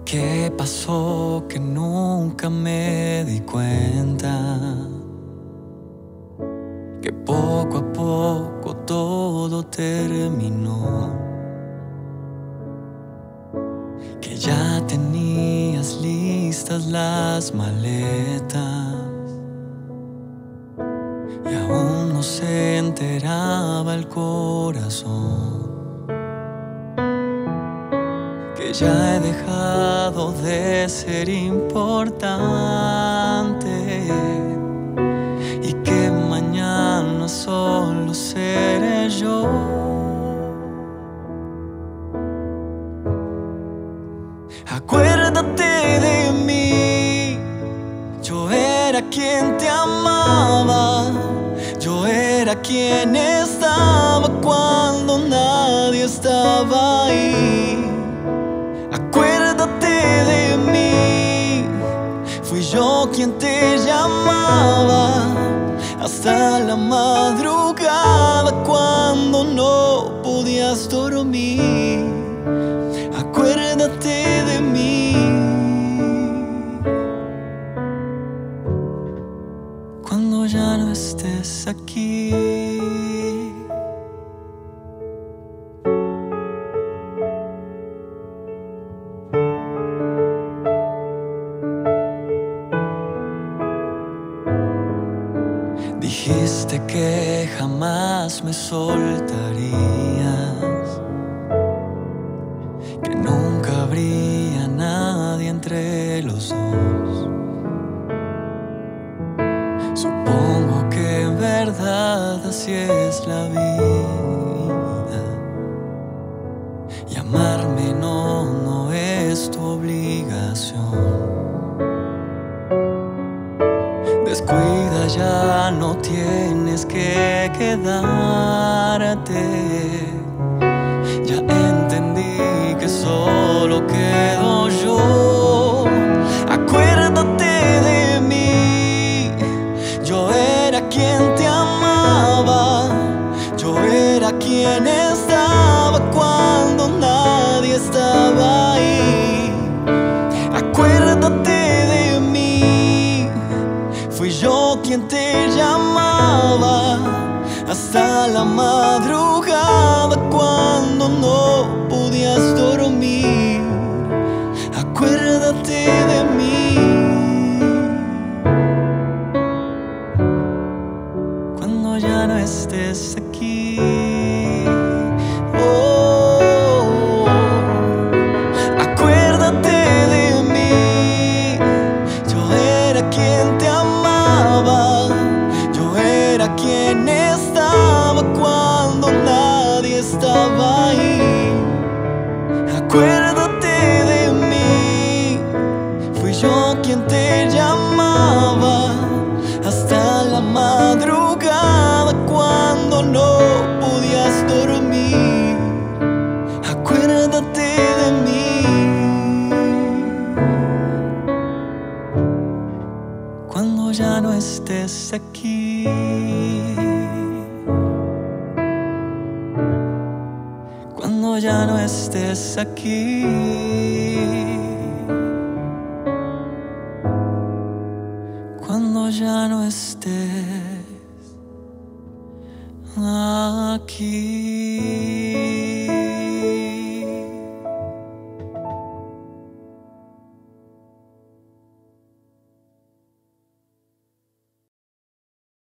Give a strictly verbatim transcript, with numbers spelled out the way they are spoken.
¿Qué pasó que nunca me di cuenta? Que poco a poco todo terminó. Que ya tenías listas las maletas y aún no se enteraba el corazón. Que ya he dejado de ser importante y que mañana solo seré yo. Acuérdate de mí, yo era quien te amaba, yo era quien estaba cuando nadie estaba ahí. Acuérdate de mí, fui yo quien te llamaba hasta la madrugada cuando no podías dormir. Acuérdate de mí, cuando ya no estés aquí. Dijiste que jamás me soltarías, que nunca habría nadie entre los dos. Supongo que en verdad así es la vida, y amarme no, no es tu obligación. Descuida, ya no tienes que quedarte. Ya entendí que solo quedo yo. Acuérdate de mí, yo era quien te amaba, yo era quien estaba cuando nadie estaba ahí. Acuérdate de mí, fui yo quien te llamaba hasta la madrugada cuando no podías dormir. Acuérdate de mí, cuando ya no estés aquí. Oh, acuérdate de mí, yo era quien te amaba, yo era quien estaba cuando nadie estaba ahí. Acuérdate de mí, fui yo quien te llamaba hasta la madrugada cuando no podías dormir. Acuérdate de mí, cuando ya no estés aquí. Cuando ya no estés aquí. Cuando ya no estés aquí.